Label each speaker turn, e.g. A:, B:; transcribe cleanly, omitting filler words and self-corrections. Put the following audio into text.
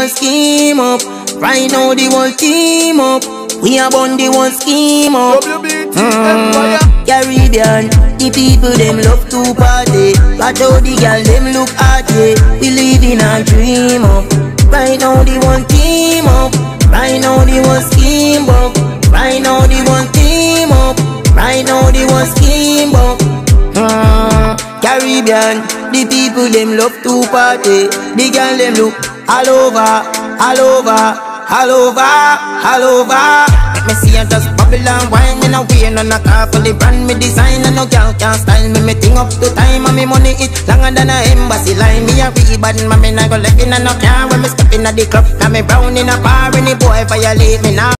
A: whole scheme up. Right now the whole team up. We are born the whole scheme up. Caribbean, the people them love to party. Watch how the girl them look at it. We live in a dream up. Right now the whole team up. Right now the whole scheme up. Right now the whole team up. Right now the whole scheme up. Caribbean, the people them love to party. The girl them look all over, all over, all over, all over. Let me see her just bubble and wine. Me no wear none a car for the brand me design. And no girl can style me. Me thing up to time and me money it longer than a embassy line. Me a real bad man, me not go left in a no car. When me step in a the club, now me brown in a bar. Any boy violate me now.